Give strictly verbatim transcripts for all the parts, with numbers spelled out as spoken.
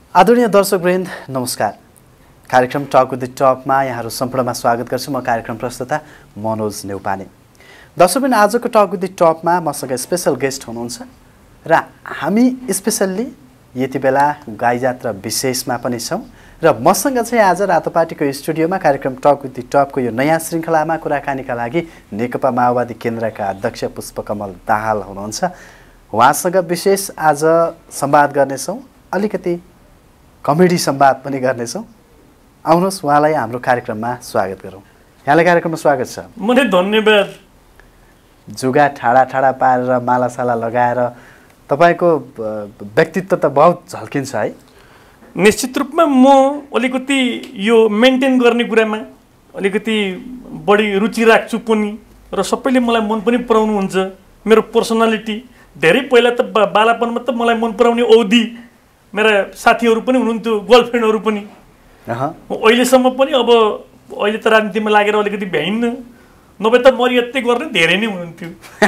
आदरणीय दर्शकवृन्द नमस्कार। कार्यक्रम टक विथ द टपमा यहाँहरू सम्पूर्णमा स्वागत गर्छु। म कार्यक्रम प्रस्तुता मनोज नेउपाने। दर्शकवृन्द आजको टक विथ द टपमा मसँग स्पेशल गेस्ट हुनुहुन्छ र हामी स्पेशल्ली यति बेला गाई जात्रा विशेषमा पनि छौँ र मसँग चाहिँ आज रातोपाटीको स्टुडियोमा कार्यक्रम टक विथ द टपको यो नयाँ श्रृङ्खलामा कुराकानीका लागि नेकपा माओवादी केन्द्रका अध्यक्ष पुष्पकमल दाहाल हुनुहुन्छ। उहाँसँग विशेष आज संवाद गर्नेछौँ, अलिकति कमेडी संवाद पनि गर्नेछौँ। आउनुहोस् उहाँलाई हाम्रो कार्यक्रममा स्वागत गरौँ। यहाँलाई कार्यक्रममा स्वागत छ। मलाई धन्यवाद। जुगा ठाडा ठाडा पारेर मालासाला लगाएर तपाईँको व्यक्तित्व त बहुत झल्किन्छ है। निश्चित रूपमा म अलिकति यो मेन्टेन गर्ने कुरामा अलिकति बढी रुचि राख्छु पनि र सबैले मलाई मन पनि पराउनुहुन्छ। मेरो पर्सनालिटी धेरै पहिला त बालापनमा त मलाई मन पराउने औधी मेरा साथीहरू पनि हुनुहुन्थ्यो, गर्लफ्रेन्डहरू पनि। अहिलेसम्म पनि अब अहिले त राजनीतिमा लागेर अलिकति भ्याइन्न, नभए त मरियत्तै गर्ने धेरै नै हुनुहुन्थ्यो।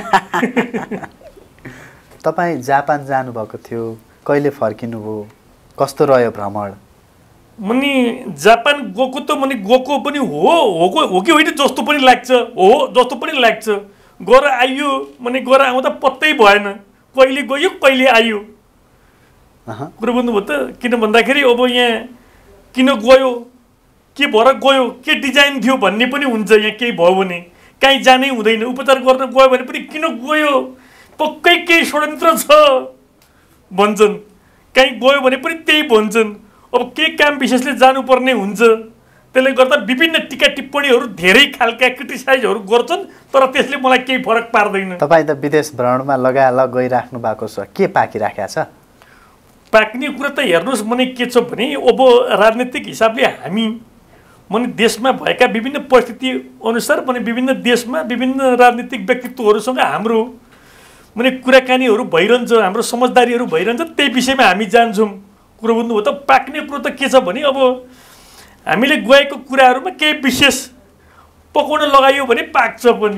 तपाईँ जापान जानुभएको थियो, कहिले फर्किनुभयो, कस्तो रह्यो भ्रमण? मनी जापान गएको त मनी गएको पनि हो हो हो कि होइन जस्तो पनि लाग्छ, हो जस्तो पनि लाग्छ। गएर आइयो मनी गएर आउँदा पत्तै भएन, कहिले गयो कहिले आइयो। कुरो बुझ्नुभयो त? किन भन्दाखेरि अब यहाँ किन गयो, के भएर गयो, के डिजाइन थियो भन्ने पनि हुन्छ। यहाँ केही भयो भने कहीँ जानै हुँदैन, उपचार गर्न गयो भने पनि किन गयो, पक्कै केही षड्यन्त्र छ भन्छन्। कहीँ गयो भने पनि त्यही भन्छन्। अब केही काम विशेषले जानुपर्ने हुन्छ, त्यसले गर्दा विभिन्न टिका टिप्पणीहरू धेरै खालका क्रिटिसाइजहरू गर्छन्, तर त्यसले मलाई केही फरक पार्दैन। तपाईँ त विदेश भ्रमणमा लगालग गइराख्नु भएको छ, के पाकिराखेको छ? पाक्ने कुरा त हेर्नुहोस् मने के छ भने अब राजनीतिक हिसाबले हामी मने देशमा भएका विभिन्न परिस्थिति अनुसार पनि विभिन्न देशमा विभिन्न राजनीतिक व्यक्तित्वहरूसँग हाम्रो मने कुराकानीहरू भइरहन्छ, हाम्रो समझदारीहरू भइरहन्छ, त्यही विषयमा हामी जान्छौँ। कुरो बुझ्नुभयो त? पाक्ने कुरो त के छ भने अब हामीले गएको कुराहरूमा केही विशेष पकाउन लगाइयो भने पाक्छ पनि।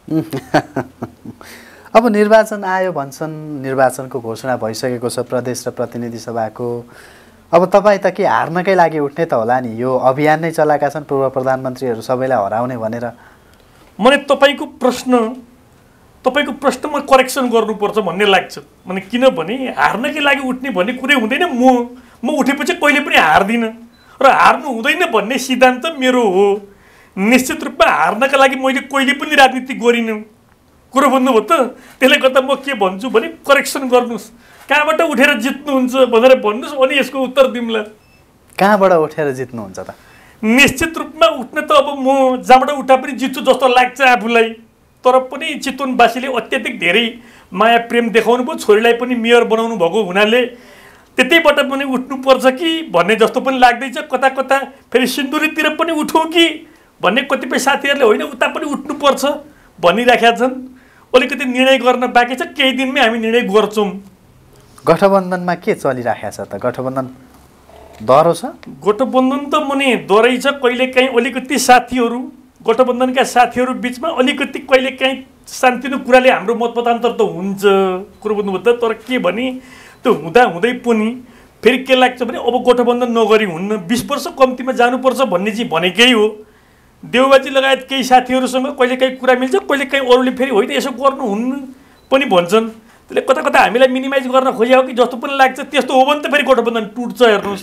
अब निर्वाचन आयो भन्छन्, निर्वाचनको घोषणा भइसकेको छ प्रदेश र प्रतिनिधि सभाको। अब तपाईँ त के हार्नकै लागि उठ्ने त होला नि? यो अभियान नै चलाएका छन् पूर्व प्रधानमन्त्रीहरू सबैलाई हराउने भनेर। मैले तपाईँको प्रश्न तपाईँको प्रश्नमा करेक्सन गर्नुपर्छ भन्ने लाग्छ। मैले किनभने हार्नकै लागि उठ्ने भन्ने कुरै हुँदैन। म म उठेपछि कहिले पनि हार्दिनँ र हार्नु हुँदैन भन्ने सिद्धान्त मेरो हो। निश्चित रूपमा हार्नका लागि मैले कहिले पनि राजनीति गरिनँ। कुरो बुझ्नुभयो त? त्यसले गर्दा म के भन्छु भने करेक्सन गर्नुहोस्, कहाँबाट उठेर जित्नुहुन्छ भनेर भन्नुहोस्, अनि यसको उत्तर दिउँला। कहाँबाट उठेर जित्नुहुन्छ त? निश्चित रूपमा उठ्न त अब म जहाँबाट उठा पनि जित्छु जस्तो लाग्छ आफूलाई। तर पनि चितवनवासीले अत्याधिक धेरै माया प्रेम देखाउनु भयो, छोरीलाई पनि मेयर बनाउनु भएको हुनाले त्यतैबाट पनि उठ्नुपर्छ कि भन्ने जस्तो पनि लाग्दैछ। कता कता फेरि सिन्धुलीतिर पनि उठौँ कि भन्ने कतिपय साथीहरूले होइन उता पनि उठ्नुपर्छ भनिराखेका छन्। अलिकति निर्णय गर्न बाँकी छ, केही दिनमै हामी निर्णय गर्छौँ। गठबन्धनमा के चलिराखेको छ त? गठबन्धन दह्रो छ? गठबन्धन त मने दह्रै छ। कहिलेकाहीँ अलिकति साथीहरू गठबन्धनका साथीहरू बिचमा अलिकति कहिलेकाहीँ सानोतिनो कुराले हाम्रो मतमतान्तर त हुन्छ। कुरो बुझ्नुभयो त? तर के भने त्यो हुँदा हुँदै पनि फेरि के लाग्छ भने अब गठबन्धन नगरी हुन्न, बिस वर्ष कम्तीमा जानुपर्छ भन्ने चाहिँ भनेकै हो। देउबाजी लगायत केही साथीहरूसँग कहिलेकाहीँ कुरा मिल्छ, कहिलेकाहीँ अरूले फेरि होइन यसो गर्नुहुन्न पनि भन्छन्। त्यसले कता कता हामीलाई मिनिमाइज गर्न खोजेको कि जस्तो पनि लाग्छ। त्यस्तो हो भने त फेरि गठबन्धन टुट्छ हेर्नुहोस्।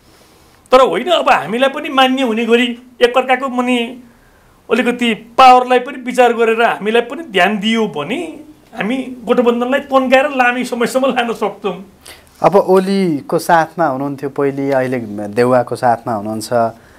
तर होइन, अब हामीलाई पनि मान्य हुने गरी एकअर्काको मनी अलिकति पावरलाई पनि विचार गरेर हामीलाई पनि ध्यान दियो भने हामी गठबन्धनलाई तन्काएर लामी समयसम्म लान सक्छौँ। अब ओलीको साथमा हुनुहुन्थ्यो पहिले, अहिले देउवाको साथमा हुनुहुन्छ।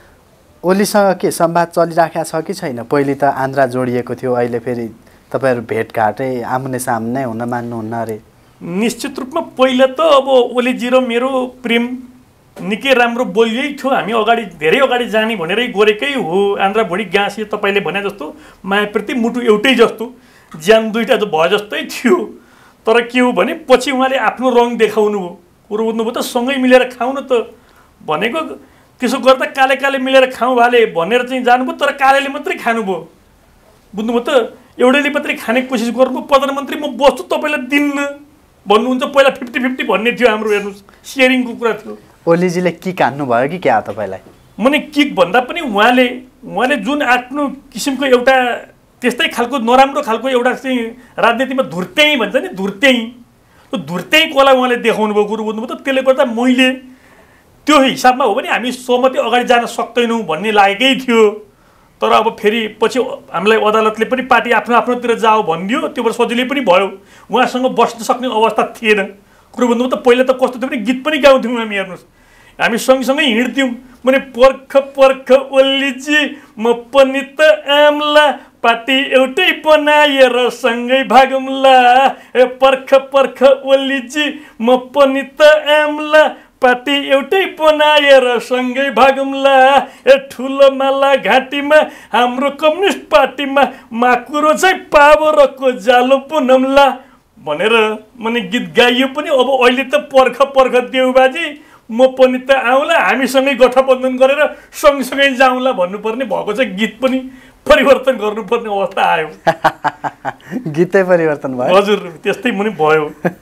ओलीसँग के संवाद चलिराखेको छ कि छैन? पहिले त आन्द्रा जोडिएको थियो, अहिले फेरि तपाईँहरू भेटघाटै आम्ने सामने हुन मान्नुहुन्न अरे। निश्चित रूपमा पहिला त अब ओलीजी र मेरो प्रेम निकै राम्रो बोलियै थियो। हामी अगाडि धेरै अगाडि जाने भनेरै गरेकै हो। आन्द्रा भोडि गाँसे तपाईँले भने जस्तो मायाप्रति मुटु एउटै जस्तो, ज्यान दुईवटा भए जस्तै थियो। तर के हो भने पछि उहाँले आफ्नो रङ देखाउनु भयो। कुरो बुझ्नुभयो त? सँगै मिलेर खाउँ न त भनेको, त्यसो गर्दा काले काले मिलेर खाउँ भाले भनेर चाहिँ जानुभयो, तर कालेले मात्रै खानुभयो। बुझ्नुभयो त? एउटैले मात्रै खाने कोसिस गर्नुभयो। प्रधानमन्त्री म बस्छु तपाईँलाई दिन्न भन्नुहुन्छ। पहिला फिफ्टी फिफ्टी भन्ने थियो हाम्रो, हेर्नुहोस् सेयरिङको कुरा थियो। ओलीजीले किक हान्नु भयो कि क्या तपाईँलाई? मैले किक भन्दा पनि उहाँले उहाँले जुन आफ्नो किसिमको एउटा त्यस्तै खालको नराम्रो खालको एउटा चाहिँ राजनीतिमा धुर्त्याइ भन्छ नि, धुर्त्याइ, त्यो धुर्त्याइ कोलाई उहाँले देखाउनु भयो गुरु बुझ्नुभयो त। त्यसले गर्दा मैले त्यो हिसाबमा हो भने हामी सहमति अगाडि जान सक्दैनौँ भन्ने लागेकै थियो। तर अब फेरि पछि हामीलाई अदालतले पनि पार्टी आफ्नो आफ्नोतिर जाऊ भनिदियो, त्योबाट सजिलै पनि भयो। उहाँसँग बस्न सक्ने अवस्था थिएन कुरो बुझ्नुभयो त। पहिला त कस्तो थियो भने गीत पनि गाउँथ्यौँ हामी, हेर्नुहोस् हामी सँगसँगै हिँड्थ्यौँ। मैले पर्ख पर्ख ओलीजी म पनि त आम्ला, पार्टी एउटै बनाएर सँगै भागौँला। ए पर्ख पर्ख ओलीजी म पनि त आम्ला, पार्टी एउटै बनाएर सँगै भागौँला। ए ठुलो माला घाँटीमा हाम्रो कम्युनिस्ट पार्टीमा माकुरो चाहिँ पावरको जालो पुनौँला भनेर मैले गीत गाइयो पनि। अब अहिले त पर्ख पर्ख देउबाजी म पनि त आउँला, हामीसँगै गठबन्धन गरेर सँगसँगै जाउँला भन्नुपर्ने भएको छ। गीत पनि परिवर्तन गर्नुपर्ने अवस्था आयो। गीतै परिवर्तन भयो? हजुर त्यस्तै पनि भयो।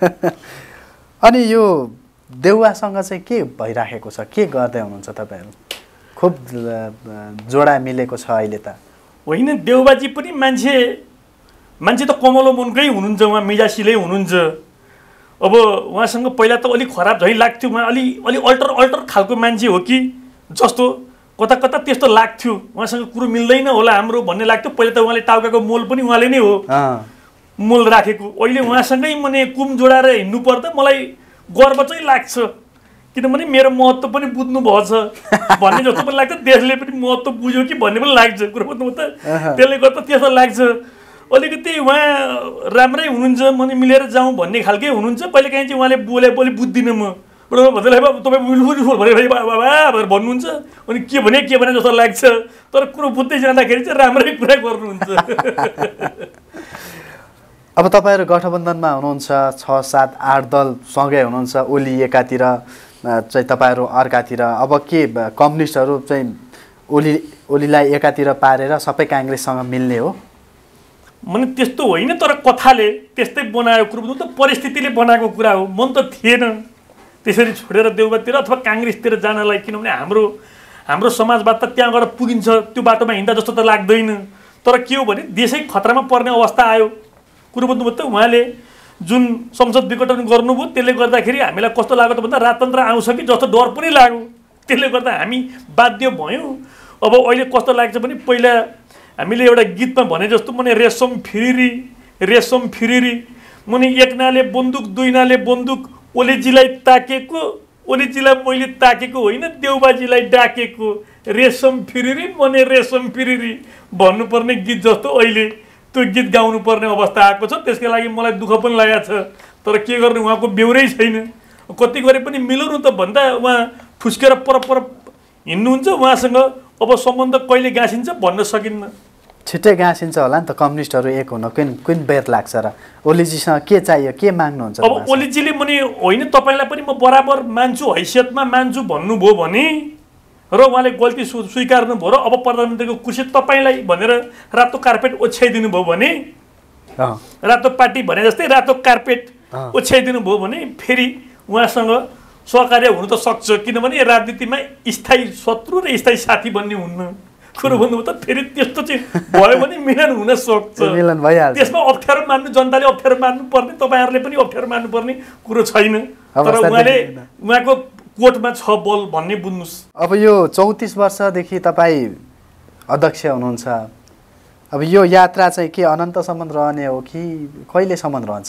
अनि यो देउवासँग चाहिँ के भइराखेको छ, के गर्दै हुनुहुन्छ तपाईँहरू? खुब जोडा मिलेको छ अहिले त। होइन, देउबाजी पनि मान्छे मान्छे त कमलो मुनकै हुनुहुन्छ, उहाँ मिजासिलै हुनुहुन्छ। अब उहाँसँग पहिला त अलिक खराब झै लाग्थ्यो, उहाँ अलि अलि अल्टर अल्टर खालको मान्छे हो कि जस्तो कता कता त्यस्तो लाग्थ्यो। उहाँसँग कुरो मिल्दैन होला हाम्रो भन्ने लाग्थ्यो पहिला त। उहाँले टाउकाको मोल पनि उहाँले नै हो मोल राखेको। अहिले उहाँसँगै मैले कुम जोडाएर हिँड्नु पर्दा मलाई गर्व चाहिँ लाग्छ, किनभने मेरो महत्त्व पनि बुझ्नु भएछ भन्ने जस्तो पनि लाग्छ। देशले पनि महत्त्व बुझ्यो कि भन्ने पनि लाग्छ कुरो बुझ्नु त। त्यसले गर्दा त्यस्तो लाग्छ। अलिकति उहाँ राम्रै हुनुहुन्छ, मैले मिलेर जाउँ भन्ने खालकै हुनुहुन्छ। कहिले काहीँ चाहिँ उहाँले बोले बोले बुझ्दिनँ म भन्दै तपाईँ बुझ्नु भने भाइ बाबा भनेर भन्नुहुन्छ। अनि के भने के भने जस्तो लाग्छ, तर कुरो बुझ्दै जाँदाखेरि चाहिँ राम्रै कुरा गर्नुहुन्छ। अब तपाईँहरू गठबन्धनमा हुनुहुन्छ, छ सात आठ दल सँगै हुनुहुन्छ। ओली एकातिर चाहिँ तपाईँहरू अर्कातिर। अब के कम्युनिस्टहरू चाहिँ ओली ओलीलाई एकातिर पारेर सबै काङ्ग्रेससँग मिल्ने हो? मैले त्यस्तो होइन, तर कथाले त्यस्तै बनायो कुरो बुझ्नु त। परिस्थितिले बनाएको कुरा हो, मन त थिएन त्यसरी छोडेर देउबातिर अथवा काङ्ग्रेसतिर जानलाई। किनभने हाम्रो हाम्रो समाजवाद त त्यहाँ गएर पुगिन्छ, त्यो बाटोमा हिँड्दा जस्तो त लाग्दैन। तर के हो भने देशै खतरामा पर्ने अवस्था आयो कुरो बुझ्नुभयो त। उहाँले जुन संसद विघटन गर्नुभयो त्यसले गर्दाखेरि हामीलाई कस्तो लाग्यो त भन्दा राजतन्त्र आउँछ कि जस्तो डर पनि लाग्यो। त्यसले गर्दा हामी बाध्य भयौँ। अब अहिले कस्तो लाग्छ भने पहिला हामीले एउटा गीतमा भने जस्तो मैले रेशम फिरिरी रेशम फिरिरी मुनि एक नाले बन्दुक दुई नाले बन्दुक ओलीजीलाई ताकेको ओलीजीलाई मैले ताकेको होइन देउबाजीलाई डाकेको रेशम फिरिरी मने रेशम फिरिरी भन्नुपर्ने गीत जस्तो अहिले त्यो गीत गाउनु पर्ने अवस्था आएको छ। त्यसकै लागि मलाई दुःख पनि लागेको छ, तर के गर्ने उहाँको बेउरै छैन। कति गरे पनि मिलाउनु त भन्दा उहाँ फुस्केर पर पर हिँड्नुहुन्छ। उहाँसँग अब सम्बन्ध कहिले गाँसिन्छ भन्न सकिन्न। छिट्टै गाँसिन्छ होला नि त कम्युनिस्टहरू एक हुन। कुन कुन बेर लाग्छ र? ओलीजीसँग के चाहियो, के माग्नुहुन्छ? अब ओलीजीले पनि होइन तपाईँलाई पनि म बराबर मान्छु, हैसियतमा मान्छु भन्नुभयो भने र उहाँले गल्ती स्वी स्वीकार्नु भयो र अब प्रधानमन्त्रीको कुर्सी तपाईँलाई भनेर रातो कार्पेट ओछ्याइदिनु भयो भने, रातो पार्टी भने जस्तै रातो कार्पेट ओछ्याइदिनु भयो भने फेरि उहाँसँग सहकार्य हुनु त सक्छ। किनभने राजनीतिमा स्थायी शत्रु र स्थायी साथी भन्ने हुन्न कुरो भन्नुभयो त। फेरि त्यस्तो चाहिँ भयो भने मिलन हुन सक्छ, मिलन भइहाल्छ। त्यसमा अप्ठ्यारो मान्नु, जनताले अप्ठ्यारो मान्नु पर्ने, तपाईँहरूले पनि अप्ठ्यारो मान्नु पर्ने कुरो छैन। तर उहाँले उहाँको कोर्टमा छ बल भन्ने बुझ्नुहोस्। अब यो चौतिस वर्षदेखि तपाईँ अध्यक्ष हुनुहुन्छ। अब यो यात्रा चाहिँ के अनन्तसम्म रहने हो कि कहिलेसम्म रहन्छ?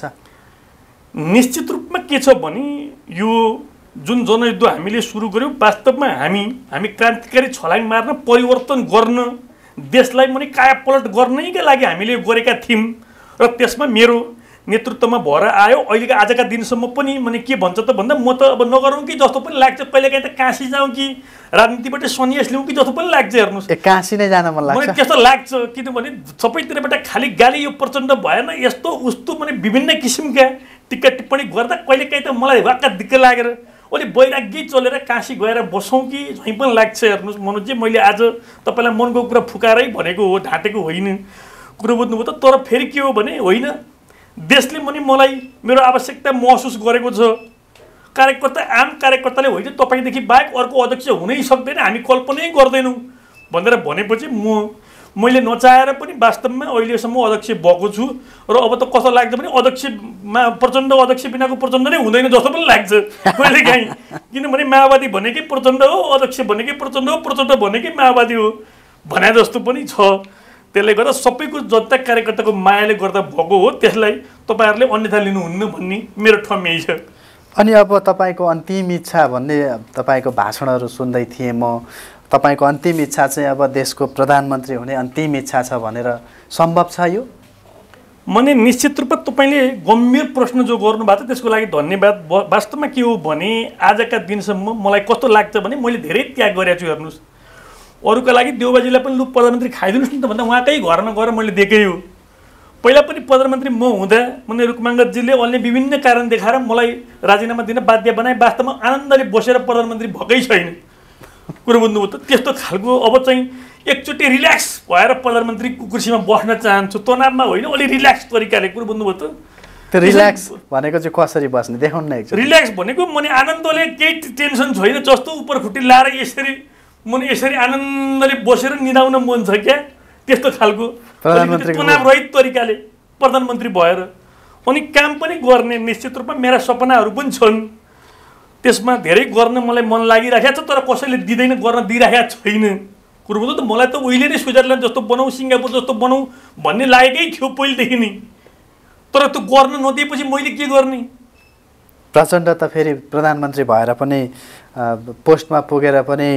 निश्चित रूपमा के छ भने यो जुन जनयुद्ध हामीले सुरु गर्यौँ वास्तवमा हामी हामी क्रान्तिकारी छलाङ मार्न, परिवर्तन गर्न, देशलाई पनि कायापलट गर्नैका लागि हामीले गरेका थियौँ र त्यसमा मेरो नेतृत्वमा भएर आयो। अहिलेको आजका दिनसम्म पनि मैले के भन्छ त भन्दा म त अब नगरौँ कि जस्तो पनि लाग्छ। कहिलेकाहीँ त काशी जाउँ कि राजनीतिबाट सन्यास लिउँ कि जस्तो पनि लाग्छ। हेर्नुहोस्, ए काशी नै जान मन लाग्छ। मलाई त्यस्तो लाग्छ किनभने सबैतिरबाट खालि गाली, यो प्रचण्ड भएन, यस्तो उस्तो, मैले विभिन्न किसिमका टिक्का टिप्पणी गर्दा कहिलेकाहीँ त मलाई वाक्क दिक्क लागेर अलि वैराग्य चलेर काशी गएर बसौँ कि झैँ पनि लाग्छ। हेर्नुहोस् मनोजी, मैले आज तपाईँलाई मनको कुरा फुकाएरै भनेको हो, ढाँटेको होइन कुरो बुझ्नुभयो त। तर फेरि के हो भने होइन, देशले पनि मलाई मेरो आवश्यकता महसुस गरेको छ। कार्यकर्ता आम कार्यकर्ताले होइन तपाईँदेखि बाहेक अर्को अध्यक्ष हुनै सक्दैन, हामी कल्पनै गर्दैनौँ भनेर भनेपछि म मैले नचाहेर पनि वास्तवमा अहिलेसम्म अध्यक्ष भएको छु र अब त कस्तो लाग्छ भने अध्यक्षमा प्रचण्ड अध्यक्ष बिनाको प्रचण्ड नै हुँदैन जस्तो पनि लाग्छ कहिलेकाहीँ। किनभने माओवादी भनेकै प्रचण्ड हो, अध्यक्ष भनेकै प्रचण्ड हो, प्रचण्ड भनेकै माओवादी हो भने जस्तो पनि छ। त्यसले गर्दा सबैको जनता कार्यकर्ताको मायाले गर्दा भएको हो, त्यसलाई तपाईँहरूले अन्यथा लिनुहुन्न भन्ने मेरो ठम्मै छ। अनि अब तपाईँको अन्तिम इच्छा भन्ने तपाईँको भाषणहरू सुन्दै थिएँ म, तपाईँको अन्तिम इच्छा चाहिँ अब देशको प्रधानमन्त्री हुने अन्तिम इच्छा छ भनेर सम्भव छ यो? मैले निश्चित रूपमा तपाईँले गम्भीर प्रश्न जो गर्नुभएको छ त्यसको लागि धन्यवाद। वास्तवमा के हो भने आजका दिनसम्म मलाई कस्तो लाग्छ भने मैले धेरै त्याग गरेको छु। हेर्नुहोस्, अरूका लागि देउबाजीलाई पनि लु प्रधानमन्त्री खाइदिनुहोस् न त भन्दा उहाँकै घरमा गएर मैले देखेँ हो। पहिला पनि प्रधानमन्त्री म हुँदा मैले रुकमाङ्गतजीले अन्य विभिन्न कारण देखाएर मलाई राजीनामा दिन बाध्य बनाए। वास्तवमा आनन्दले बसेर प्रधानमन्त्री भएकै छैन, कुरो बुझ्नुभयो त। त्यस्तो खालको अब चाहिँ एकचोटि रिल्याक्स भएर प्रधानमन्त्री कुर्सीमा बस्न चाहन्छु, तनावमा होइन, अलि रिल्याक्स तरिकाले, कुरो बुझ्नुभयो त। त्यो रिल्याक्स भनेको चाहिँ कसरी बस्ने देखाउनु न एकचोटि। रिल्याक्स भनेको मैले आनन्दले केही टेन्सन छैन जस्तो उपर खुट्टी लाएर यसरी मैले यसरी आनन्दले बसेर निदाउन मन छ क्या, त्यस्तो खालको प्रधानमन्त्री तनाव रहित तरिकाले प्रधानमन्त्री भएर अनि काम पनि गर्ने। निश्चित रूपमा मेरा सपनाहरू पनि छन्, त्यसमा धेरै गर्न मलाई मन लागिरहेको छ, तर कसैले दिँदैन, गर्न दिइरहेको छैन। कुरो बुझ्नु त, मलाई त उहिले नै स्विजरल्यान्ड जस्तो बनाऊ, सिङ्गापुर जस्तो बनाऊ भन्ने लागेकै थियो पहिलेदेखि नै, तर त्यो गर्न नदिएपछि मैले के गर्ने। प्रचण्ड त फेरि प्रधानमन्त्री भएर पनि पोस्टमा पुगेर पनि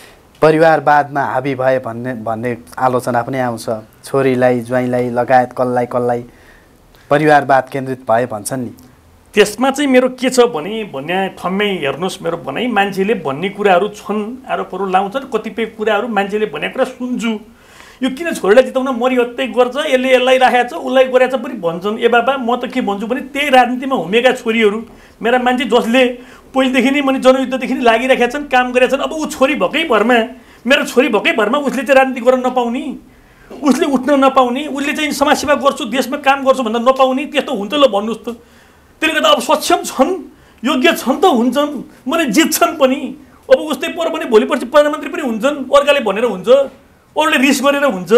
परिवारवादमा हाबी भए भन्ने भन्ने आलोचना पनि आउँछ। छोरीलाई ज्वाइँलाई लगायत कसलाई कसलाई परिवारवाद केन्द्रित भए भन्छन् नि। त्यसमा चाहिँ मेरो के छ भने भन्ने ठम्मै हेर्नुहोस्, मेरो भनाइ मान्छेले भन्ने कुराहरू छन्, आरोपहरू लाउँछन्, कतिपय कुराहरू मान्छेले भनेको कुरा सुन्छु। यो किन छोरीलाई जिताउन मरिहत्तै गर्छ, यसले यसलाई राखेको छ, उसलाई गरेको छ पनि भन्छन्। ए बाबा, म त के भन्छु भने त्यही राजनीतिमा हुमेका छोरीहरू मेरा मान्छे जसले पहिलेदेखि नै मैले जनयुद्धदेखि नै लागिरहेका छन्, काम गरेका छन्। अब ऊ छोरी भएकै भरमा, मेरो छोरी भएकै भरमा उसले चाहिँ राजनीति गर्न नपाउने, उसले उठ्न नपाउने, उसले चाहिँ समाजसेवा गर्छु, देशमा काम गर्छु भन्दा नपाउने, त्यस्तो हुन्छ ल भन्नुहोस् त। त्यसले गर्दा अब सक्षम छन्, योग्य छन् त हुन्छन्, मैले जित्छन् पनि। अब उस्तै पर पनि भोलि पर्सि प्रधानमन्त्री पनि हुन्छन्, अर्काले भनेर हुन्छ, अरूले रिस गरेर हुन्छ,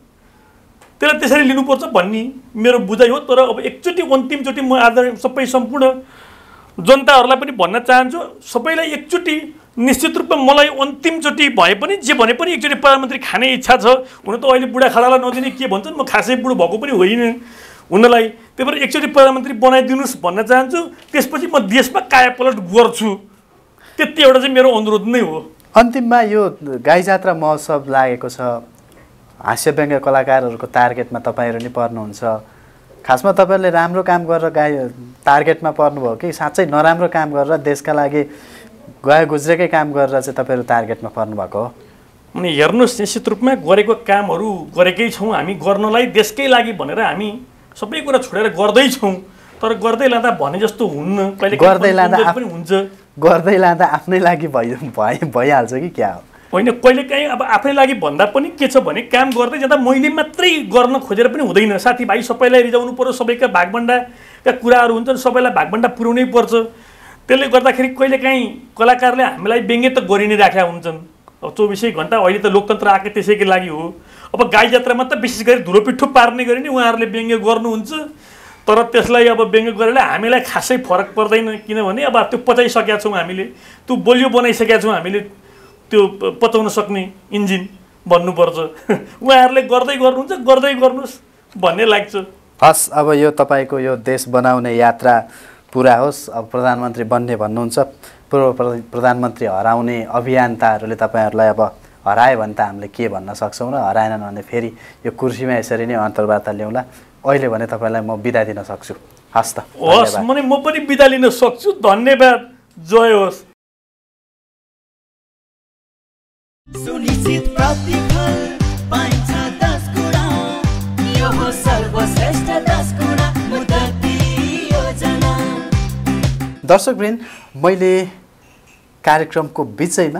त्यसलाई त्यसरी लिनुपर्छ भन्ने मेरो बुझाइ हो। तर अब एकचोटि अन्तिमचोटि म आज सबै सम्पूर्ण जनताहरूलाई पनि भन्न चाहन्छु, सबैलाई एकचोटि निश्चित रूपमा मलाई अन्तिमचोटि भए पनि जे भने पनि एकचोटि प्रधानमन्त्री खाने इच्छा छ। हुन त अहिले बुढाखाडालाई नदिने के भन्छन्, म खासै बुढो भएको पनि होइन हुनलाई, त्यही भएर एकचोटि प्रधानमन्त्री बनाइदिनुहोस् भन्न चाहन्छु। त्यसपछि म देशमा कायापलट गर्छु, त्यति एउटा चाहिँ मेरो अनुरोध नै हो। अन्तिममा यो गाई जात्रा महोत्सव लागेको छ, हास्य व्यङ्ग्य कलाकारहरूको टार्गेटमा तपाईँहरू नि पर्नुहुन्छ। खासमा तपाईँहरूले राम्रो काम गरेर गाई टार्गेटमा पर्नुभयो कि साँच्चै नराम्रो काम गरेर देशका लागि गए गुज्रेकै काम गरेर चाहिँ तपाईँहरू टार्गेटमा पर्नुभएको हो? अनि हेर्नुहोस्, निश्चित रूपमा गरेको कामहरू गरेकै छौँ हामी, गर्नलाई देशकै लागि भनेर हामी सबै कुरा छोडेर गर्दैछौँ। तर गर्दै लाँदा भने जस्तो हुन्न, कहिले गर्दै लाँदा पनि हुन्छ, गर्दै लाँदा आफ्नै लागि भइ भइहाल्छ कि क्या हो? होइन, कहिलेकाहीँ अब आफ्नै लागि भन्दा पनि के छ भने काम गर्दै जाँदा मैले मात्रै गर्न खोजेर पनि हुँदैन। साथीभाइ सबैलाई रिजाउनु पर्यो, सबैका भागभन्डाका कुराहरू हुन्छन्, सबैलाई भागभन्डा पुर्याउनै पर्छ। त्यसले गर्दाखेरि कहिलेकाहीँ कलाकारले हामीलाई व्यङ्ग्य त गरि नै राखेका हुन्छन्। अब चौबिसै घन्टा अहिले त लोकतन्त्र आएको त्यसैको लागि हो। अब गाई जात्रामा त विशेष गरी धुलोपिठो पार्ने गरी नै उहाँहरूले व्यङ्ग्य गर्नुहुन्छ, तर त्यसलाई अब व्यङ्ग्य गरेर हामीलाई खासै फरक पर्दैन। किनभने अब त्यो पचाइसकेका छौँ हामीले, त्यो बलियो बनाइसकेका छौँ हामीले, त्यो पचाउन सक्ने इन्जिन भन्नुपर्छ। उहाँहरूले गर्दै गर्नुहुन्छ, गर्दै गर्नुहोस् भन्ने लाग्छ। हस्, अब यो तपाईँको यो देश बनाउने यात्रा पुरा होस्। अब प्रधानमन्त्री बन्ने भन्नुहुन्छ, पूर्व प्रधानमन्त्री हराउने अभियन्ताहरूले तपाईँहरूलाई अब हरायो भने त हामीले के भन्न सक्छौँ र हराएनन् भने फेरि यो कुर्सीमा यसरी नै अन्तर्वार्ता ल्याउँला। अहिले भने तपाईँलाई म बिदा दिन सक्छु। हस् त, हस्, म पनि बिदा लिन सक्छु। धन्यवाद, जय होस्। सुनिश्चित प्रतिफल पाइन्छ दस गुणा, यो हो सर्वश्रेष्ठ दस गुणा मुद्दती योजना। दर्शकवृन्द, मैले कार्यक्रमको बिचैमा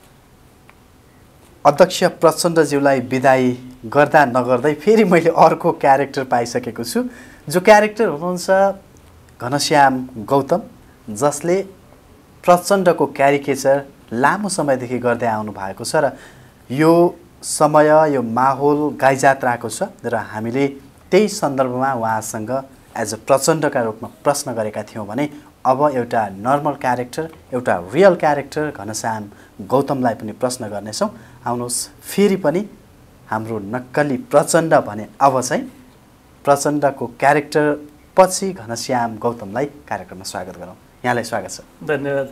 अध्यक्ष प्रचण्डज्यूलाई बिदाई गर्दा नगर्दै फेरि मैले अर्को क्यारेक्टर पाइसकेको छु, जो क्यारेक्टर हुनुहुन्छ घनश्याम गौतम, जसले प्रचण्डको क्यारिकेचर लामो समयदेखि गर्दै आउनु भएको छ र यो समय यो माहौल गाई जात्राको छ र हामीले त्यही सन्दर्भमा उहाँसँग एज अ प्रचण्डका रूपमा प्रश्न गरेका थियौँ भने अब एउटा नर्मल क्यारेक्टर एउटा रियल क्यारेक्टर घनश्याम गौतमलाई पनि प्रश्न गर्नेछौँ। आउनुहोस् फेरि पनि हाम्रो नक्कली प्रचण्ड भने अब चाहिँ प्रचण्डको क्यारेक्टर पछि घनश्याम गौतमलाई कार्यक्रममा स्वागत गरौँ। यहाँलाई स्वागत छ। धन्यवाद।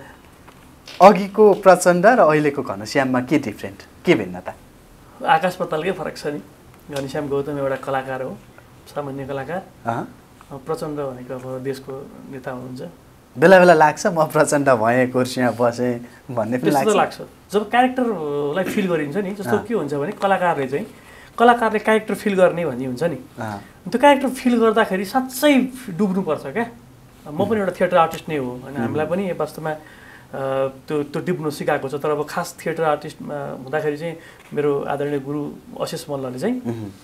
अघिको प्रचण्ड र अहिलेको घनश्याममा के डिफ्रेन्ट, के भिन्नता? आकाश पातालकै फरक छ नि। घनश्याम गौतम एउटा कलाकार हो, सामान्य कलाकार। प्रचण्ड भनेको अब देशको नेता हुनुहुन्छ। बेला बेला लाग्छ म प्रचण्ड भएँ, कुर्सीमा बसेँ भन्ने पनि लाग्छ लाग्छ जब क्यारेक्टरलाई फिल गरिन्छ नि। जस्तो के हुन्छ भने कलाकारले चाहिँ कलाकारले क्यारेक्टर फिल गर्ने भन्ने हुन्छ नि। त्यो क्यारेक्टर फिल गर्दाखेरि साँच्चै डुब्नुपर्छ क्या। म पनि एउटा थिएटर आर्टिस्ट नै हो होइन, हामीलाई पनि वास्तवमा त्यो त्यो डुब्नु सिकाएको छ। तर अब खास थिएटर आर्टिस्टमा हुँदाखेरि चाहिँ मेरो आदरणीय गुरु अशेष मल्लले चाहिँ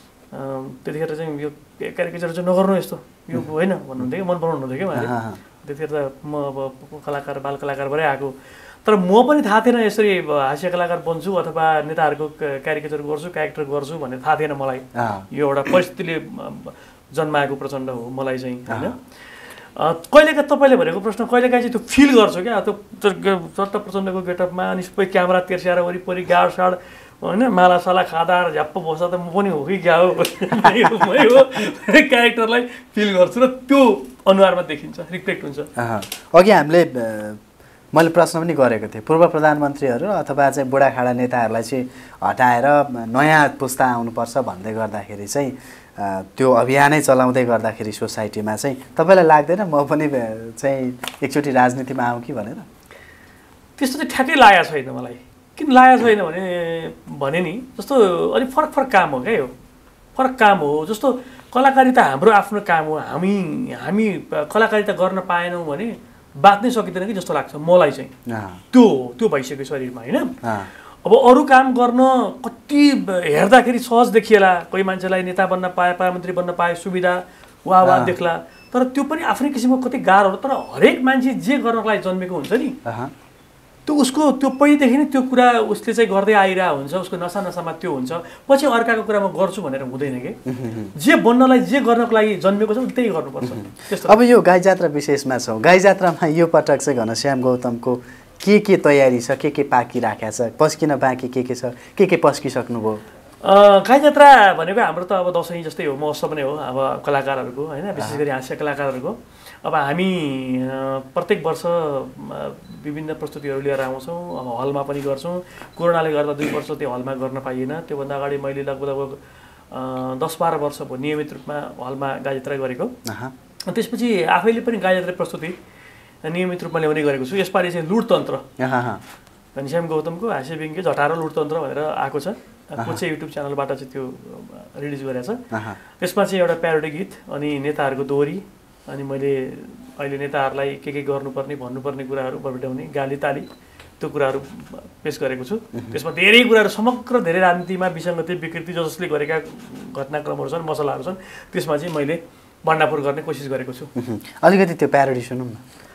त्यतिखेर चाहिँ यो क्यारिकेचर चाहिँ नगर्नु यस्तो यो होइन भन्नुहुन्थ्यो कि मन पराउनु हुन्थ्यो कि उहाँले। त्यतिखेर त म अब कलाकार बाल कलाकारबाटै आएको, तर म पनि थाहा थिएन यसरी हास्य कलाकार बन्छु अथवा नेताहरूको क्यारिकेचर गर्छु क्यारेक्टर गर्छु भन्ने थाहा थिएन मलाई। यो एउटा परिस्थितिले जन्माएको प्रचण्ड हो मलाई चाहिँ होइन। कहिलेका तपाईँले भनेको प्रश्न कहिलेकाहीँ चाहिँ त्यो फिल गर्छु क्या। त्यो चट्ट प्रचण्डको गेटअपमा अनि सबै क्यामेरा तेर्स्याएर वरिपरि गाड साड होइन माला साला खाँदा झ्याप्प बस्दा त म पनि हो कि क्या हो मै हो क्यारेक्टरलाई फिल गर्छु र त्यो अनुहारमा देखिन्छ, रिफ्लेक्ट हुन्छ। अघि हामीले मैले प्रश्न पनि गरेको थिएँ, पूर्व प्रधानमन्त्रीहरू अथवा चाहिँ बुढाखाडा नेताहरूलाई चाहिँ हटाएर नयाँ पुस्ता आउनुपर्छ भन्दै गर्दाखेरि चाहिँ त्यो अभियानै चलाउँदै गर्दाखेरि सोसाइटीमा चाहिँ तपाईँलाई लाग्दैन म पनि चाहिँ एकचोटि राजनीतिमा आउँ कि भनेर? त्यस्तो चाहिँ ठ्याक्कै लागेको छैन मलाई। किन लागेको छैन भने भने नि जस्तो अलिक फरक फरक काम हो क्या, यो फरक काम हो। जस्तो कलाकारिता हाम्रो आफ्नो काम हो, हामी हामी कलाकारिता गर्न पाएनौँ भने बाँच्नै सकिँदैन कि जस्तो लाग्छ मलाई चाहिँ। त्यो त्यो भइसक्यो शरीरमा होइन। अब अरू काम गर्न कति हेर्दाखेरि सहज देखिएला, कोही मान्छेलाई नेता बन्न पाए प्रधानमन्त्री बन्न पाए सुविधा वाह वाह देख्ला, तर त्यो पनि आफ्नै किसिमको कति गाह्रो हो। तर हरेक मान्छे जे गर्नको लागि जन्मेको हुन्छ नि त्यो उसको त्यो पहिलेदेखि नै त्यो कुरा उसले चाहिँ गर्दै आइरहेको हुन्छ, उसको नसा नसामा त्यो हुन्छ। पछि अर्काको कुरा म गर्छु भनेर हुँदैन कि, जे बन्नलाई जे गर्नको लागि जन्मेको छ त्यही गर्नुपर्छ। त्यस्तो अब यो गाई जात्रा विशेषमा छौँ, गाई जात्रामा यो पटक चाहिँ घनश्याम गौतमको के के तयारी छ, के के पाकिराखेको छ, पस्किन बाँकी के के छ, के के पस्किसक्नुभयो? गाई जात्रा भनेको हाम्रो त अब दसैँ जस्तै हो, महोत्सव नै हो अब कलाकारहरूको होइन, विशेष गरी हास्य कलाकारहरूको। अब हामी प्रत्येक वर्ष विभिन्न प्रस्तुतिहरू लिएर आउँछौँ, अब हलमा पनि गर्छौँ। कोरोनाले गर्दा दुई वर्ष त्यो हलमा गर्न पाइएन, त्योभन्दा अगाडि मैले लगभग लगभग दस बाह्र वर्ष भयो नियमित रूपमा हलमा गाई जात्रा गरेको। त्यसपछि आफैले पनि गाई जात्रा प्रस्तुति नियमित रूपमा ल्याउने गरेको छु। यसपालि चाहिँ लुटतन्त्र घनश्याम गौतमको हास्य व्यङ्ग्य झटारो लुटतन्त्र भनेर आएको छ, कोचे युट्युब च्यानलबाट चाहिँ त्यो रिलिज गरेको छ। त्यसमा चाहिँ एउटा प्यारोडी गीत अनि नेताहरूको दोहोरी, अनि मैले अहिले नेताहरूलाई के के गर्नुपर्ने भन्नुपर्ने कुराहरू बरबटाउने गाली ताली त्यो कुराहरू पेस गरेको छु। त्यसमा धेरै कुराहरू समग्र धेरै राजनीतिमा विसङ्गति विकृति जसले गरेका घटनाक्रमहरू छन् मसलाहरू छन् त्यसमा चाहिँ मैले भण्डाफोर गर्ने कोसिस गरेको छु। अलिकति त्यो प्यारोडी सुनौँ न।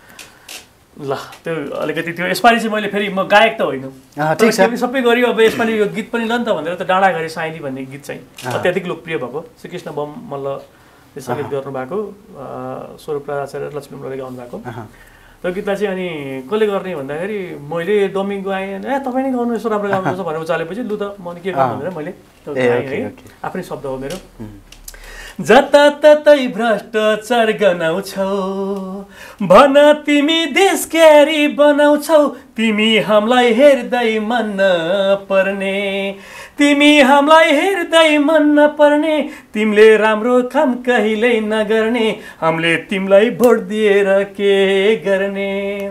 ल त्यो अलिकति त्यो यसपालि चाहिँ मैले फेरि म गायक त होइन, ठिक छ सबै गऱ्यो। अब यसपालि यो गीत पनि ल नि त भनेर त डाँडा घरे साइली भन्ने गीत चाहिँ अत्याधिक लोकप्रिय भएको श्रीकृष्ण बम मल्लले सङ्गीत गर्नुभएको, स्वरूप आचार्य लक्ष्मी मल्लले गाउनु भएको त्यो गीतलाई चाहिँ अनि कसले गर्ने भन्दाखेरि मैले डमिङ गाएँ, ए तपाईँ नै गाउनु यसो राम्रो गाउनुपर्छ भनेर उचालेपछि लु त म के गर्नु भनेर मैले गाएँ है, आफ्नै शब्द हो मेरो। जताततै भ्रष्टाचार गनाउँछौ भन तिमी देश क्यारी बनाउँछौ, तिमी हामीलाई हेर्दै मन नपर्ने, तिमी हामीलाई हेर्दै मन नपर्ने, तिमीले राम्रो काम कहिल्यै नगर्ने, हामीले तिमीलाई भोट दिएर के गर्ने।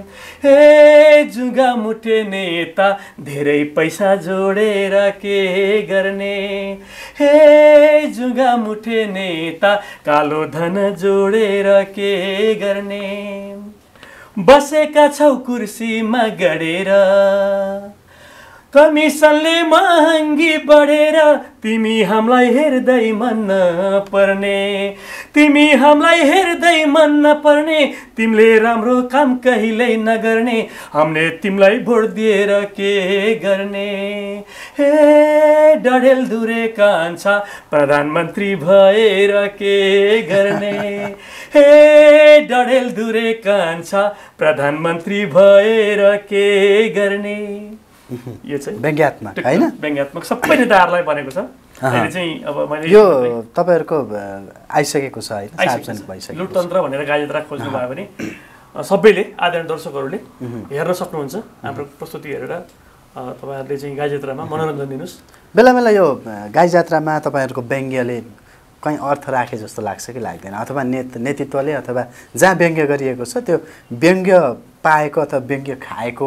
हे जुगा मुठे नेता धेरै पैसा जोडेर के गर्ने, हे जुगा मुठे नेता कालो धन जोडेर के गर्ने। बसेका छौ कुर्सीमा गडेर कमिसनले महँगी बढेर तिमी हामीलाई हेर्दै मन नपर्ने तिमी हामीलाई हेर्दै मन नपर्ने तिमीले राम्रो काम कहिल्यै नगर्ने हामीले तिमीलाई भोट दिएर के गर्ने हे डढेल दुरे कान्छा प्रधानमन्त्री भएर के गर्ने हे डढेल दुरे कान्छा प्रधानमन्त्री भएर के गर्ने यो चाहिँ व्यङ्ग्यात्मक हैन व्यङ्ग्यात्मक सबै नेताहरूलाई बनेको छ अहिले चाहिँ अब मैले यो तपाईहरुको आइसकेको छ हैन सार्वजनिक भइसक्यो लोकतन्त्र भनेर गायत्रा खोज्नु भयो भने सबैले आदरणीय दर्शकहरूले हेर्न सक्नुहुन्छ हाम्रो प्रस्तुति हेरेर तपाईहरुले चाहिँ गायत्रामा मनोरञ्जन दिनुस् बेला बेला यो गायजात्रामा तपाईहरुको व्यङ्ग्यले कहीं अर्थ राखे जस्तो लाग्छ कि लाग्दैन अथवा नेतृत्वले अथवा जहाँ व्यङ्ग्य गरिएको छ त्यो व्यङ्ग्य पाएको अथवा व्यङ्ग्य खाएको